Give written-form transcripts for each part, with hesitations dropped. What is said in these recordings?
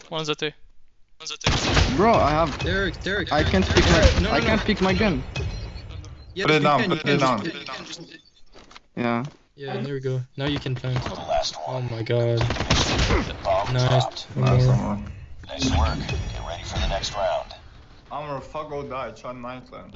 One's at A. Bro, I have. Derek. I can't pick my. No, I can't pick my gun. Yeah, Put it down, you put can it down. Yeah. Yeah, there we go. Now you can plant. The last Oh one. my god. The bomb Nice. dropped. One more. Nice work. Get ready for the next round. Amor, fuck or die, kör Nightland.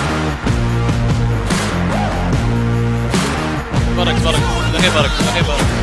برك ده غير برك